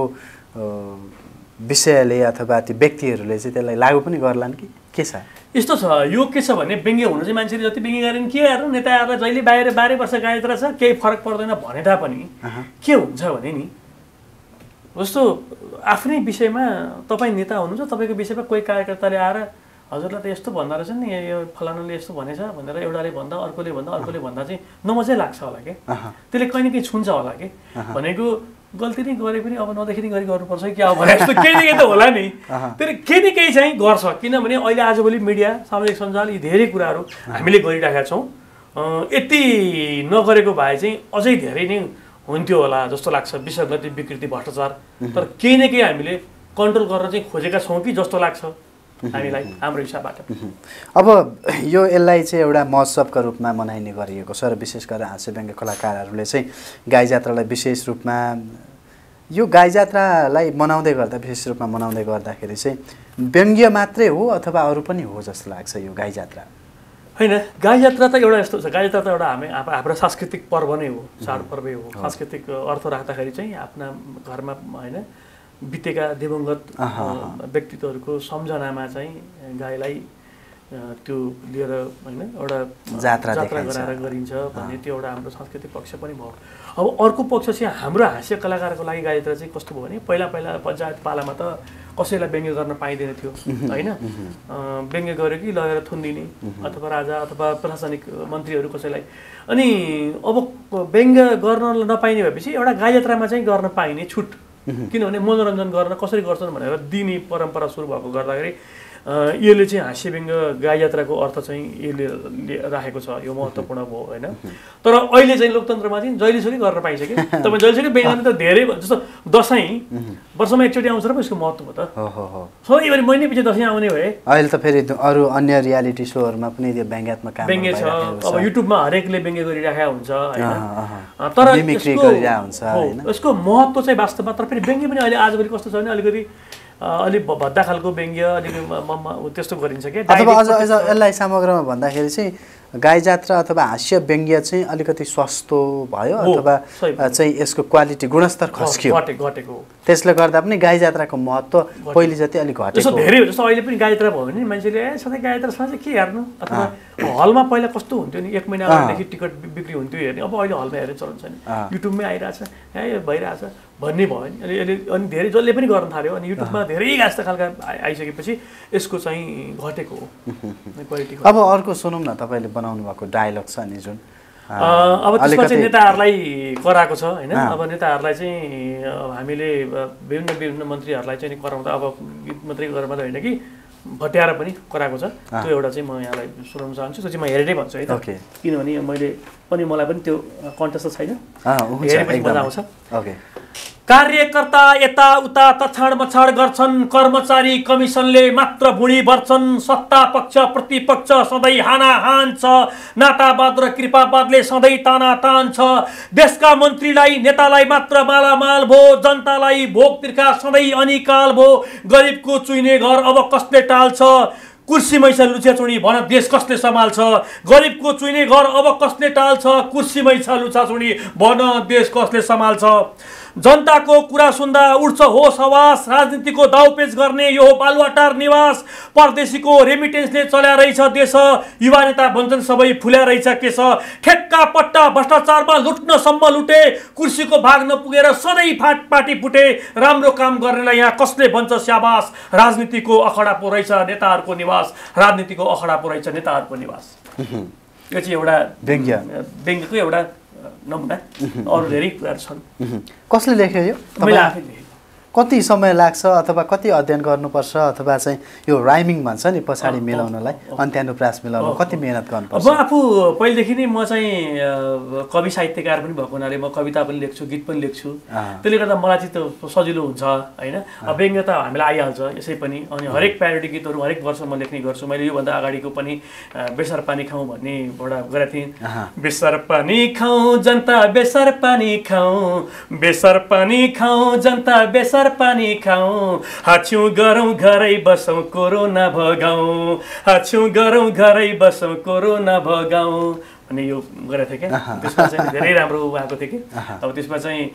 विषयले अथवा ती व्यक्तिहरूले चाहिँ त्यसलाई लागू पनि गर्लान् कि के छ यस्तो छ यो के छ भने व्यङ्ग्य हुनु चाहिँ मान्छेले जति व्यङ्ग्य गरेन के गर्नु नेताहरूलाई जहिले बाहिर बाह्र वर्ष गायत्रा छ केही फरक पर्दैन भने तापनि के हुन्छ भने नि जस्तो आफ्नै विषयमा तपाईँ नेता हुनुहुन्छ तपाईँको विषयमा कोही कार्यकर्ताले आएर हजुरलाई त यस्तो भन्दा रहेछ नि यो फलानाले यस्तो भनेछ भनेर एउटाले भन्दा अर्कोले भन्दा अर्कोले भन्दा चाहिँ नमजै लाग्छ होला के त्यसले कहीँ न कहीँ छुन्छ होला के भनेको गल्ती नै गरे पनि अब नदेखि गरी गर्नुपर्छ कि क्या हो भने जस्तो केही न केही त होला नि त्यसले केही न केही चाहिँ गर्छ किनभने अहिले आजभोलि मिडिया सामाजिक सञ्जाल यी धेरै कुराहरू हामीले गरिरहेका छौँ यति नगरेको भए चाहिँ अझै धेरै नै हुन्थ्यो होला जस्तो लाग्छ विसङ्गति विकृति भ्रष्टाचार तर केही न केही हामीले कन्ट्रोल गर्न चाहिँ खोजेका छौँ कि जस्तो लाग्छ हामीलाई हाम्रो हिसाबबाट अब यो यसलाई चाहिँ एउटा महोत्सवका रूपमा मनाइने गरिएको छ र विशेष गरेर हाँस्य व्यङ्ग्य कलाकारहरूले चाहिँ गाई जात्रालाई विशेष रूपमा यो गाई जात्रालाई मनाउँदै गर्दा विशेष रूपमा मनाउँदै गर्दाखेरि चाहिँ व्यङ्ग्य मात्रै हो अथवा अरू पनि हो जस्तो लाग्छ यो गाई जात्रा होइन गाई जात्रा त एउटा यस्तो छ गाई जात्रा त एउटा हामी हाम्रो सांस्कृतिक पर्व नै हो चाडपर्वै हो सांस्कृतिक अर्थ राख्दाखेरि चाहिँ आफ्ना घरमा होइन बितेका दिवंगत व्यक्तित्वहरूको सम्झनामा चाहिँ गाईलाई त्यो लिएर होइन एउटा जात्रा जात्रा गराएर गरिन्छ भन्ने त्यो एउटा हाम्रो सांस्कृतिक पक्ष पनि भयो अब अर्को पक्ष चाहिँ हाम्रो हास्य कलाकारको लागि गाई जात्रा चाहिँ कस्तो भयो भने पहिला पहिला पञ्चायत पालामा त कसैलाई व्यङ्ग्य गर्न पाइँदैन थियो होइन व्यङ्ग्य गर्यो कि लगेर थुनिदिने अथवा राजा अथवा प्रशासनिक मन्त्रीहरू कसैलाई अनि अब व्यङ्ग्य गर्न नपाइने भएपछि एउटा गाई जात्रामा चाहिँ गर्न पाइने छुट किनभने मनोरञ्जन गर्न कसरी गर्छन् भनेर दिने परम्परा सुरु भएको गर्दाखेरि यसले चाहिँ हाँस्य व्यङ्ग्य गाई जात्राको अर्थ चाहिँ यसले राखेको छ यो महत्त्वपूर्ण भयो होइन तर अहिले चाहिँ लोकतन्त्रमा चाहिँ जहिलेसुकै गर्न पाइसक्यो तपाईँ जहिलेसुकै व्यङ्ग्य त धेरै जस्तो दसैँ वर्षमा एकचोटि आउँछ र पो यसको महत्त्व त सधैँभरि महिनै पछि दसैँ आउने भए अहिले त फेरि अरू अन्य रियालिटी सोहरूमा पनि त्यो व्यङ्ग्यात्मक काम व्यङ्ग्य छ अब युट्युबमा हरेकले व्यङ्ग्य गरिराखेका हुन्छ होइन तर यसको महत्त्व चाहिँ वास्तवमा तर फेरि व्यङ्ग्य पनि अहिले आजभोलि कस्तो छ भने अलिकति अलिक भद्दा खालको व्यङ्ग्य अलिक त्यस्तो गरिन्छ क्या अथवा अझ अझ यसलाई समग्रमा भन्दाखेरि चाहिँ गाई जात्रा अथवा हाँस्य व्यङ्ग्य चाहिँ अलिकति सस्तो भयो अथवा चाहिँ यसको क्वालिटी गुणस्तर खस्कियो घटेको त्यसले गर्दा पनि गाई जात्राको महत्त्व पहिले जति अलिक घटेको धेरै हो जस्तो अहिले पनि गाई जात्रा भयो भने मान्छेले ए सधैँ गाई जात्रासँग चाहिँ के हेर्नु अथवा हलमा पहिला कस्तो हुन्थ्यो नि एक महिना अगाडिदेखि टिकट बिक्री हुन्थ्यो हेर्ने अब अहिले हलमा हेर्ने चलन छैन युट्युबमै आइरहेछ ए भइरहेछ भन्ने भयो नि अलि अलि अनि धेरै जसले पनि गर्न थाल्यो अनि युट्युबमा धेरै गास्ता खालका आइसकेपछि यसको चाहिँ घटेको हो क्वालिटी अब अर्को सुनौँ न तपाईँले बनाउनु भएको डायलग छ नि जुन अब त्यसमा चाहिँ नेताहरूलाई कराएको छ होइन अब नेताहरूलाई चाहिँ हामीले विभिन्न विभिन्न मन्त्रीहरूलाई चाहिँ कराउँदा अब गीत मात्रै गरेर मात्रै होइन कि भट्याएर पनि कराएको छ त्यो एउटा चाहिँ म यहाँलाई सुनाउन चाहन्छु त्यो चाहिँ म हेरेरै भन्छु है त किनभने मैले पनि मलाई पनि त्यो कन्टेस्ट छैन हेरेपछि मजा आउँछ ओके कार्यकर्ता यताउता तछाड मछाड गर्छन् कर्मचारी कमिसनले मात्र भुँडी भर्छन् सत्ता पक्ष प्रतिपक्ष सधैँ हानाहान छ नातावाद र कृपावादले सधैँ तानातान छ देशका मन्त्रीलाई नेतालाई मात्र मालामाल भो जनतालाई भोग तिर्खा सधैँ अनिकाल भो गरिबको चुइने घर अब कसले टाल्छ कुर्सी मैसा लुछाचुडी भन देश कसले सम्हाल्छ गरिबको चुइने घर अब कसले टाल्छ कुर्सी मैसा लुछाचुडी भन देश कसले सम्हाल्छ जनताको कुरा सुन्दा उठ्छ होस हवास, राजनीतिको दाउपेच गर्ने यो बालुवाटार निवास, परदेशीको रेमिटेन्सले चल्या रहेछ देश, युवा नेता भन्छन् सबै फुल्या रहेछ केस, ठेक्का पट्टा भ्रष्टाचारमा लुट्नसम्म लुटे, कुर्सीको भाग नपुगेर सधैँ फाट पाटी फुटे, राम्रो काम गर्नेलाई यहाँ कसले भन्छ स्याबास, राजनीतिको अखडा पो रहेछ नेताहरूको निवास, राजनीतिको अखडा पो रहेछ नेताहरूको निवास। यो चाहिँ एउटा व्यङ्ग्य व्यङ्ग्यको एउटा नमुना, अरू धेरै कुराहरू छन्। कसले लेख्यो यो? मैले आफै लेखेँ। कति समय लाग्छ अथवा कति अध्ययन गर्नुपर्छ अथवा चाहिँ यो राइमिङ भन्छ नि पछाडि मिलाउनलाई, अन्त्यानुप्रास मिलाउन कति मेहनत गर्नुपर्छ? म आफू पहिलेदेखि नै म चाहिँ कवि साहित्यकार पनि भएको हुनाले म कविता पनि लेख्छु, गीत पनि लेख्छु, त्यसले गर्दा मलाई चाहिँ त्यो सजिलो हुन्छ होइन। अब व्यङ्ग्य त हामीलाई आइहाल्छ यसै पनि, अनि हरेक प्यारोडी गीतहरू हरेक वर्ष म लेख्ने गर्छु। मैले योभन्दा अगाडिको पनि बेसार पानी खाउँ भन्ने एउटा गरेको थिएँ। बेसार पानी खाउँ जनता बेसार पानी खाउँ, बेसार पानी खाउँ जनता बेसार पानी खाउँ, हाछ्यौँ गरौँ घरै बसौँ कोरोना भगाउँ, हाछ्यौँ गरौँ घरै बसौँ कोरोना भगाउँ भन्ने यो गरेको थिएँ क्या। त्यसमा चाहिँ धेरै राम्रो उहाँको थियो कि। अब त्यसमा चाहिँ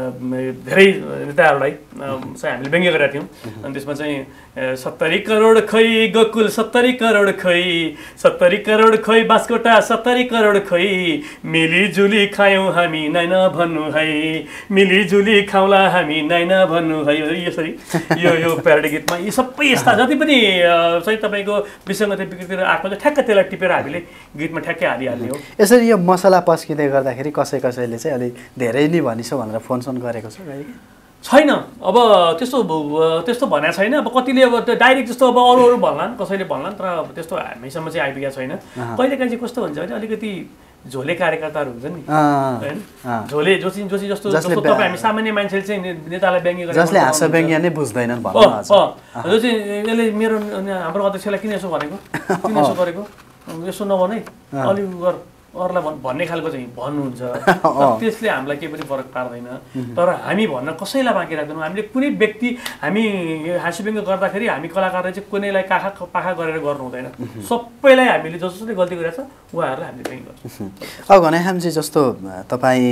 धेरै नेताहरूलाई चाहिँ हामीले व्यङ्ग्य गरेका थियौँ। अनि त्यसमा चाहिँ सत्तरी करोड खै गोकुल सत्तरी करोड खै, सत्तरी करोड खै बाँसकोटा सत्तरी करोड खै, मिलिजुली खायौँ हामी नाइ नभन्नु है, मिलिजुली खाउँला हामी नाइ नभन्नु है। यसरी यो यो प्यारोडी गीतमा यी सबै यस्ता जति पनि चाहिँ तपाईँको विसङ्गति विकृतिहरू आएको छ ठ्याक्क त्यसलाई टिपेर हामीले गीतमा ठ्याक्कै हालिहाल्ने हो। यसरी यो मसला पस्किँदै गर्दाखेरि कसै कसैले चाहिँ अलिक धेरै नै भनिसो भनेर फोन सोन गरेको छ छैन? अब त्यस्तो त्यस्तो भनेको छैन। अब कतिले अब डाइरेक्ट जस्तो अब अरू अरू भन्लान्, कसैले भन्लान्, तर अब त्यस्तो हामीसम्म चाहिँ आइपुगेको छैन। कहिलेकाहीँ चाहिँ कस्तो हुन्छ भने अलिकति झोले कार्यकर्ताहरू हुन्छ नि होइन, झोले जोसी जोसी जस्तो जस्तो तपाईँ हामी सामान्य मान्छेले चाहिँ नेतालाई व्यङ्ग्य गरेर जसले हाँस व्यङ्ग्य नै बुझ्दैनन् जो चाहिँ यसले मेरो हाम्रो अध्यक्षलाई किन यसो भनेको, किन यसो गरेको, यसो नभनै अलिक गर अरूलाई भन् भन्ने खालको चाहिँ भन्नुहुन्छ। त्यसले हामीलाई केही पनि फरक पार्दैन। तर हामी भन्न कसैलाई बाँकी राख्दैनौँ। हामीले कुनै व्यक्ति हामी हाँस्यव्यङ्ग्य गर्दाखेरि हामी कलाकारले चाहिँ कुनैलाई काखा पाखा गरेर गर्नु हुँदैन। सबैलाई हामीले जस जसले गल्ती गरेको छ उहाँहरूलाई हामीले व्यङ्ग्य गर्छौँ। अब घनश्यामजी जस्तो तपाईँ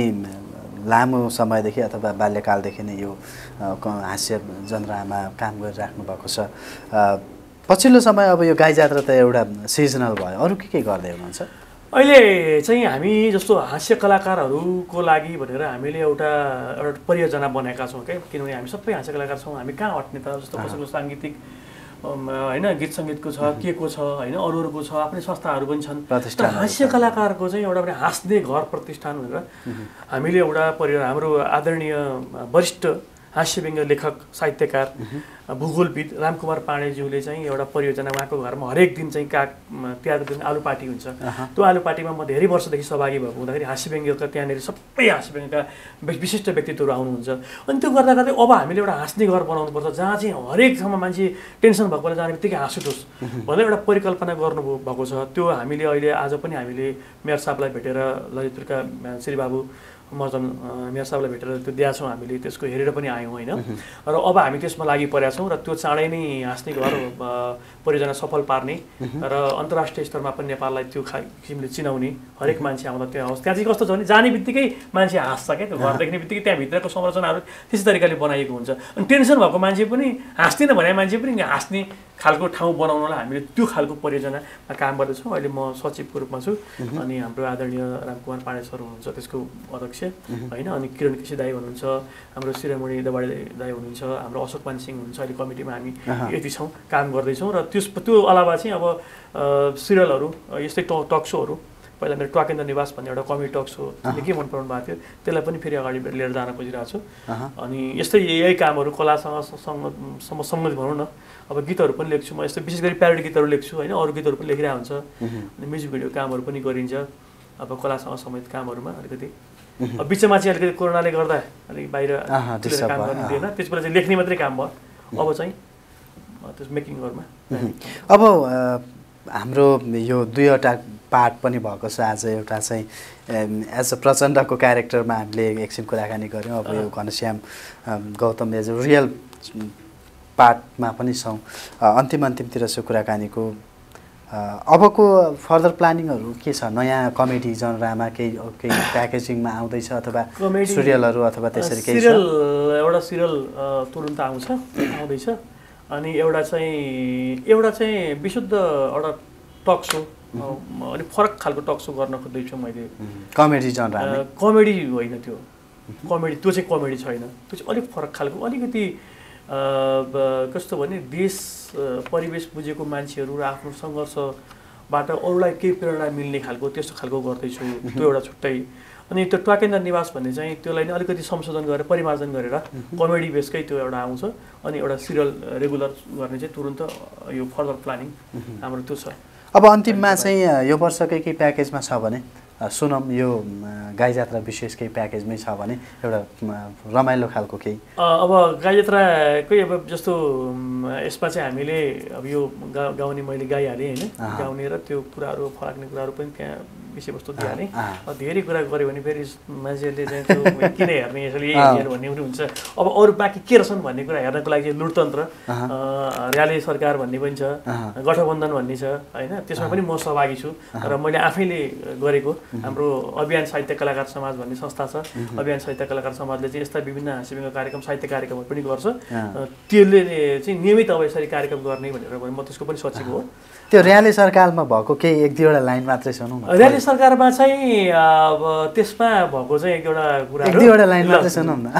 लामो समयदेखि अथवा बाल्यकालदेखि नै यो हास्य जनरामा काम गरिराख्नु भएको छ। पछिल्लो समय अब यो गाई जात्रा त एउटा सिजनल भयो, अरू के के गर्दै हुनुहुन्छ? अहिले चाहिँ हामी जस्तो हास्य कलाकारहरूको लागि भनेर हामीले एउटा एउटा परियोजना बनाएका छौँ क्या। किनभने हामी सबै हास्य कलाकार छौँ, हामी कहाँ हट्ने त? जस्तो कसैको साङ्गीतिक होइन गीत सङ्गीतको छ, के को छ होइन, अरू अरूको छ, आफ्नै संस्थाहरू पनि छन्। तर हास्य कलाकारको चाहिँ एउटा पनि हाँस्ने घर प्रतिष्ठान भनेर हामीले एउटा परियोजना, हाम्रो आदरणीय वरिष्ठ हास्यव्यङ्ग्य लेखक साहित्यकार भूगोलविद रामकुमार पाण्डेज्यूले चाहिँ एउटा परियोजना, उहाँको घरमा हरेक दिन चाहिँ काग तिहारको दिन आलु पार्टी हुन्छ। त्यो आलु पार्टीमा म धेरै वर्षदेखि सहभागी भएको हुँदाखेरि हास्यव्यङ्ग्यका त्यहाँनिर सबै हास्यव्यङ्ग्यका विशिष्ट व्यक्तित्वहरू आउनुहुन्छ। अनि त्यो गर्दा गर्दै अब हामीले एउटा हाँस्ने घर बनाउनुपर्छ जहाँ चाहिँ हरेक ठाउँमा मान्छे टेन्सन भएकोले जाने बित्तिकै हाँस उठोस् भनेर एउटा परिकल्पना गर्नुभएको भएको छ। त्यो हामीले अहिले आज पनि हामीले मेयर साहबलाई भेटेर ललितपुरका श्री बाबु मर्जन मेयर साहबलाई भेटेर त्यो दिएका छौँ हामीले, त्यसको हेरेर पनि आयौँ होइन। र अब हामी त्यसमा लागि परेका छौँ र त्यो चाँडै नै हाँस्ने घर परियोजना सफल पार्ने र अन्तर्राष्ट्रिय स्तरमा पनि नेपाललाई त्यो खा किसिमले चिनाउने, हरेक मान्छे आउँदा त्यहाँ होस्। त्यहाँ चाहिँ कस्तो छ भने जाने बित्तिकै मान्छे हाँस्छ क्या, त्यो घर देख्ने बित्तिकै त्यहाँभित्रको संरचनाहरू त्यस्तै तरिकाले बनाइएको हुन्छ। अनि टेन्सन भएको मान्छे पनि हाँस्दैन भने मान्छे पनि हाँस्ने खालको ठाउँ बनाउनलाई हामीले त्यो खालको परियोजनामा काम गर्दैछौँ। अहिले म सचिवको रूपमा छु, अनि हाम्रो आदरणीय रामकुमार पाण्डे सर हुनुहुन्छ त्यसको अध्यक्ष होइन, अनि किरण केसी दाई हुनुहुन्छ, हाम्रो शिरोमणि दबाडे दाई हुनुहुन्छ, हाम्रो अशोकमान सिंह हुनुहुन्छ। अहिले कमिटीमा हामी यति छौँ, काम गर्दैछौँ। र त्यस त्यो अलावा चाहिँ अब सिरियलहरू यस्तै ट टक सोहरू, पहिला मेरो टकेन्द्र निवास भन्ने एउटा कमेडी टक सो निकै मन पराउनु भएको थियो, त्यसलाई पनि फेरि अगाडि लिएर जान खोजिरहेको छु। अनि यस्तै यही कामहरू कलासँग सम्बन्धित भनौँ न। अब गीतहरू पनि लेख्छु म, यस्तो विशेष गरी प्यारोडी गीतहरू लेख्छु होइन, अरू गीतहरू पनि लेखिरहेको हुन्छ। अनि म्युजिक भिडियो कामहरू पनि गरिन्छ अब कलासँग सम्बन्धित कामहरूमा। अलिकति अब बिचमा चाहिँ अलिकति कोरोनाले गर्दा अलिक बाहिर काम गर्नु दिएन, त्यसबाट चाहिँ लेख्ने मात्रै काम भयो। अब चाहिँ त्यस मेकिङहरूमा अब हाम्रो यो दुईवटा पार्ट पनि भएको छ। आज एउटा चाहिँ एज अ प्रचण्डको क्यारेक्टरमा हामीले एकछिन कुराकानी गऱ्यौँ। अब यो Ghanshyam Gautam as a real पार्टमा पनि छौँ। अन्तिम अन्तिमतिर चाहिँ कुराकानीको अबको फर्दर प्लानिङहरू के छ नयाँ कमेडी जनरामा केही केही प्याकेजिङमा आउँदैछ अथवा सिरियलहरू अथवा त्यसरी केही छ? सिरियल एउटा सिरियल तुरुन्त आउँछ आउँदैछ अनि एउटा चाहिँ एउटा चाहिँ विशुद्ध एउटा टक सो अलिक फरक खालको टक सो गर्न खोज्दैछु मैले। कमेडी जनरामा? कमेडी होइन त्यो कमेडी त्यो चाहिँ कमेडी छैन, त्यो चाहिँ अलिक फरक खालको अलिकति कस्तो भने देश परिवेश बुझेको मान्छेहरू र आफ्नो सङ्घर्षबाट अरूलाई केही प्रेरणा मिल्ने खालको त्यस्तो खालको गर्दैछु त्यो एउटा छुट्टै। अनि त्यो ट्वाकेन्दा निवास भन्ने चाहिँ त्यसलाई नै अलिकति संशोधन गरेर परिमार्जन गरेर कमेडी बेसकै त्यो एउटा आउँछ अनि एउटा सिरियल रेगुलर गर्ने चाहिँ तुरुन्त यो फर्दर प्लानिङ हाम्रो त्यो छ। अब अन्तिममा चाहिँ यो वर्षकै केही प्याकेजमा छ भने सुनौँ, यो गाई जात्रा विशेष केही प्याकेजमै छ भने एउटा रमाइलो खालको केही? अब गाई जात्राकै अब जस्तो यसमा चाहिँ हामीले अब यो गा गाउने मैले गाइहालेँ होइन, गाउने र त्यो कुराहरू फराक्ने कुराहरू पनि त्यहाँ विषयवस्तु दिइहालेँ। धेरै कुरा गऱ्यो भने फेरि मान्छेहरूले चाहिँ त्यो किन हेर्ने यसरी हेर्नु भन्ने पनि हुन्छ। अब अरू बाँकी के रहेछन् भन्ने कुरा हेर्नको लागि चाहिँ लुटतन्त्र, र्याली सरकार भन्ने पनि छ, गठबन्धन भन्ने छ होइन, त्यसमा पनि म सहभागी छु र मैले आफैले गरेको हाम्रो अभियान साहित्य कलाकार समाज भन्ने संस्था छ। अभियान साहित्य कलाकार समाजले चाहिँ यस्ता विभिन्न हाँसीव्यङ्ग्य कार्यक्रम साहित्य कार्यक्रमहरू पनि गर्छ, त्यसले चाहिँ नियमित अब यसरी कार्यक्रम गर्ने भनेर म त्यसको पनि सचिव हो। त्यो र्याली सरकारमा भएको केही एक दुईवटा लाइन मात्रै सुनौँ न। र्याली सरकारमा चाहिँ अब त्यसमा भएको चाहिँ एक एउटा कुरा एक दुईवटा लाइन मात्रै सुनौँ न।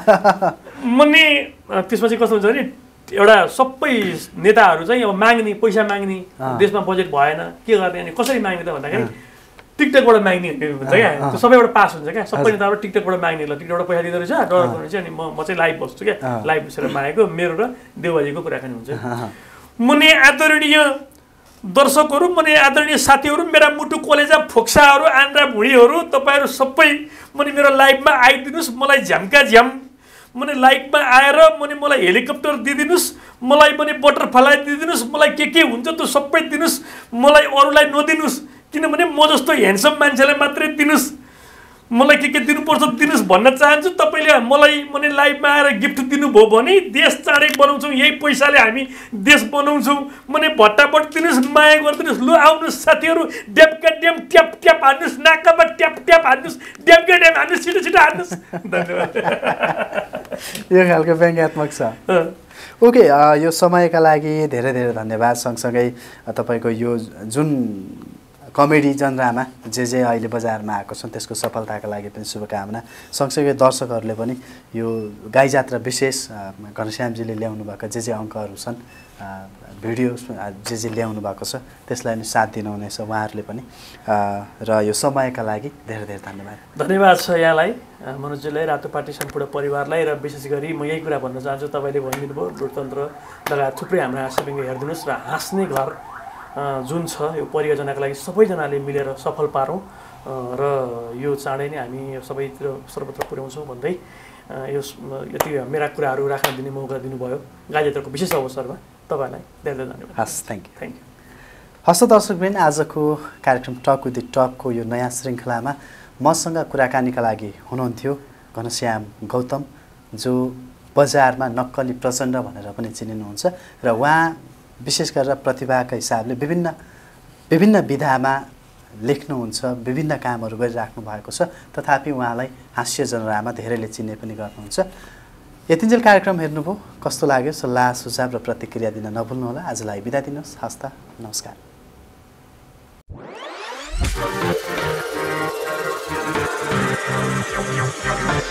मने त्यसमा चाहिँ कस्तो हुन्छ भने एउटा सबै नेताहरू चाहिँ अब माग्ने पैसा माग्ने, देशमा बजेट भएन के गर्ने अनि कसरी माग्ने त भन्दाखेरि टिकटकबाट माग्ने हुन्छ क्या, त्यो सबैबाट पास हुन्छ क्या, सबै नेताबाट टिकटकबाट माग्ने। ल टिकटकबाट पैसा दिँदो रहेछ डर गर्नु चाहिँ अनि म म चाहिँ लाइभ बस्छु क्या, लाइभ बसेर मागेको मेरो र देवबाजीको कुराकानी हुन्छ। मुनि आदरणीय दर्शकहरू, मुनि आदरणीय साथीहरू, मेरा मुटु कलेजा फोक्साहरू, आन्द्रा भुँडीहरू, तपाईँहरू सबै मुनि मेरो लाइभमा आइदिनुहोस्, मलाई झ्याम्का झ्याम मुनि लाइभमा आएर मुनि मलाई हेलिकप्टर दिइदिनुहोस्, मलाई पनि बटरफ्लाई दिइदिनुहोस्, मलाई के के हुन्छ त्यो सबै दिनुहोस्, मलाई अरूलाई नदिनुहोस्, किनभने म जस्तो ह्यान्डसम मान्छेलाई मात्रै दिनुहोस्, मलाई के के दिनुपर्छ दिनुहोस् भन्न चाहन्छु। तपाईँले मलाई मैले लाइभमा आएर गिफ्ट दिनुभयो भने देश चाँडै बनाउँछौँ, यही पैसाले हामी देश बनाउँछौँ, मैले भट्टाभट दिनुहोस्, माया गरिदिनुहोस्। लु आउनुहोस् साथीहरू, ड्यापका ड्याम ट्याप ट्याप हान्नुहोस्, नाकामा ट्याप ट्याप हान्नुहोस्, ड्यापका ड्याम हान्नुहोस्, छिटो छिटो हान्नुहोस्। धन्यवाद। यो खालको व्यङ्ग्यात्मक छ। ओके, यो समयका लागि धेरै धेरै धन्यवाद। सँगसँगै तपाईँको यो जुन कमेडी जनरामा जे जे अहिले बजारमा आएको छन् त्यसको सफलताका लागि पनि शुभकामना। सँगसँगै दर्शकहरूले पनि यो गाई जात्रा विशेष घनश्यामजीले ल्याउनु भएको जे जे अङ्कहरू छन्, भिडियो जे जे ल्याउनु भएको छ त्यसलाई पनि साथ दिनुहुनेछ उहाँहरूले पनि। र यो समयका लागि धेरै धेरै धन्यवाद। धन्यवाद छ यहाँलाई मनोजजीलाई, रातोपाटी सम्पूर्ण परिवारलाई, र विशेष गरी म यही कुरा भन्न चाहन्छु, तपाईँले भनिदिनु भयो लोकतन्त्र लगायत थुप्रै हाम्रो हाँस्यव्यङ्ग्य हेरिदिनुहोस् र हाँस्ने घर जुन छ यो परियोजनाको लागि सबैजनाले मिलेर सफल पारौँ र यो चाँडै नै हामी सबैतिर सर्वत्र पुर्याउँछौँ भन्दै यो यति मेरा कुराहरू राख्न दिने मौका दिनुभयो गाई जात्राको विशेष अवसरमा तपाईँलाई धेरै धेरै धन्यवाद। हस्, थ्याङ्क यू थ्याङ्क यू। हस् दर्शकबिन, आजको कार्यक्रम टक विथ द टपको यो नयाँ श्रृङ्खलामा मसँग कुराकानीका लागि हुनुहुन्थ्यो घनश्याम गौतम, जो बजारमा नक्कली प्रचण्ड भनेर पनि चिनिनुहुन्छ र उहाँ विशेष गरेर प्रतिभाका हिसाबले विभिन्न विभिन्न विधामा लेख्नुहुन्छ, विभिन्न कामहरू गरिराख्नु भएको छ, तथापि उहाँलाई हास्य जनरामा धेरैले चिन्ने पनि गर्नुहुन्छ। यतिन्जेल कार्यक्रम हेर्नुभयो, कस्तो लाग्यो सल्लाह सुझाव र प्रतिक्रिया दिन नभुल्नुहोला। आजलाई बिदा दिनुहोस्, हस्त नमस्कार।